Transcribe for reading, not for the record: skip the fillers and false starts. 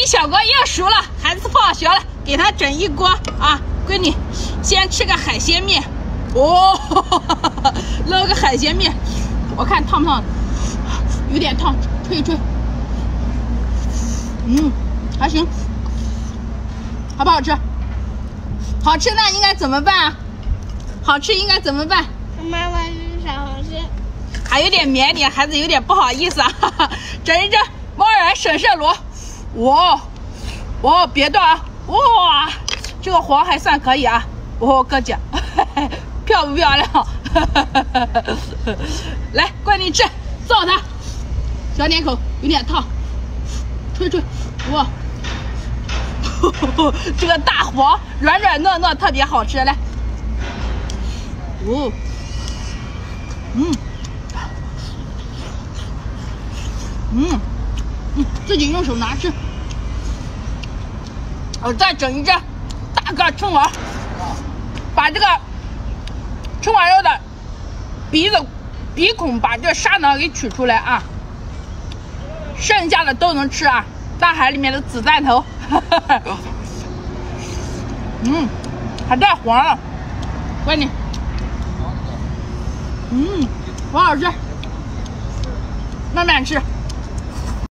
女小哥又熟了，孩子放学了，给他整一锅啊！闺女，先吃个海鲜面，哦，捞个海鲜面，我看烫不烫？有点烫，吹一吹。还行，好不好吃？好吃那应该怎么办啊？好吃应该怎么办？ 妈妈是啥好吃？ 还有点绵点，孩子有点不好意思啊。整一整猫耳神射螺，哇，别断啊！哇，这个黄还算可以啊。哥姐，漂不漂亮？来，乖你吃，揍它。小点口，有点烫，吹，哇，这个大黄软软糯糯，特别好吃。来，自己用手拿吃。我再整一只大个春丸，把这个春丸肉的鼻孔把这沙囊给取出来啊，剩下的都能吃啊。大海里面的子弹头，还带黄了，乖你，好好吃，慢慢吃。